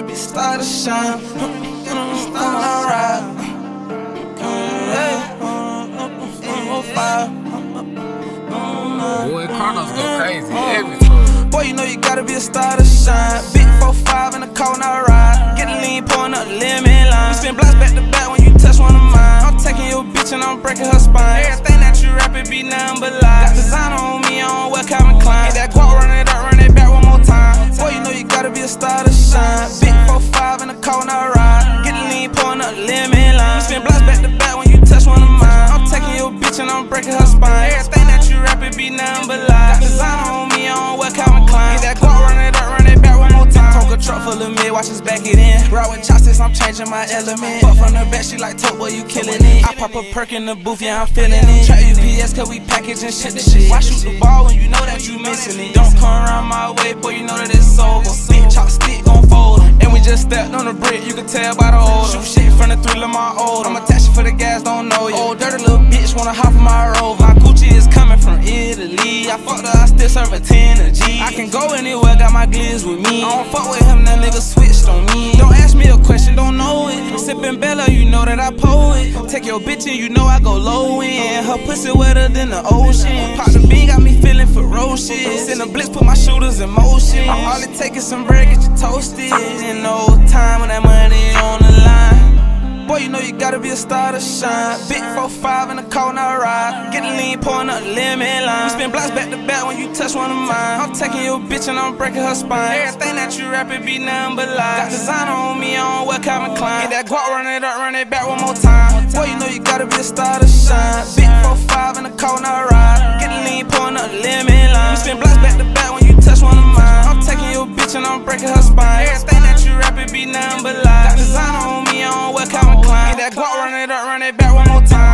gotta be a star to shine. You know, I'm ride. Boy, Chronos go crazy every time. Boy, you know you gotta be a star to shine. Big 4-5 in the car, now ride. Get a lean, pouring up the lemon line. We spin blocks back to back when you touch one of mine. I'm taking your bitch and I'm breaking her spine. Everything that you rap, it be nothing but lies. Got designer on me, I don't wear Calvin Klein. Get that guap, run it up, run it back one more time. Boy, you know you gotta be a star to shine. Big 4-5 in the car, now ride. Get a lean, pouring up the lemon line. We spin blocks back to back when you touch one of mine. I'm taking your bitch and I'm breaking her spine. Everything that you rap, it be nothing but lies. Got designer on me, I don't wear Calvin Klein. Get that guap, run it up, run it back one more time. Talk a truck full of mid, watch us back it in. Ride with chopsticks, I'm changing my element. Fuck from the back, she like Tote, boy, you killing it. I pop a perk in the booth, yeah, I'm feeling it. Trap UPS, cause we packaging shit to shit. Why shoot the ball when you know that you missing it? Don't come around my way, boy, you know that it's over. Big chopstick gon' fold. And we just stepped on the brick, you can tell by the odor. Shoot shit from the thrill of my old. I'm attached for the gas, don't know you. Old dirty little bitch wanna hop on my rover. My Gucci is coming from Italy. I fucked her, I still serve a 10 a G. I can go anywhere, got my glizz with me. I don't fuck with him, that nigga switched on me. Don't ask me a question, don't know it. Sippin' Bella, you know that I pull it. Take your bitch and you know I go low in. Her pussy wetter than the ocean. Pop the bean, got me feeling ferocious. Send a blitz, put my shooters in motion. All it take is some bread, get you toasted. In no time when that money on the line. Boy, you know you gotta be a star to shine. Big 4-5 in the car, now ride. Get a lean, pouring up the lemon line. We spin blocks back to back when you touch one of mine. I'm taking your bitch and I'm breaking her spine. Everything that you rap, it be nothing but lies. Got designer on me, I don't wear Calvin Klein. Get that guap, run it up, run it back one more time. Boy, you know you gotta be a star to shine. Big 4-5 in the car, now ride. Get a lean, pouring up the lemon line. We spin blocks back to back when you touch one of mine. I'm taking your bitch and I'm breaking her spine. Everything that you rap, it be nothing but lies. Got designer on me, I don't wear Calvin Klein. Get that guap, run it up, run it back one more time.